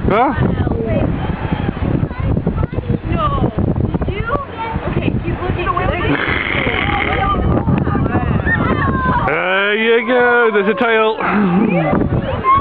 Huh? No. Did you? Okay, keep looking. There you go. There's a tail.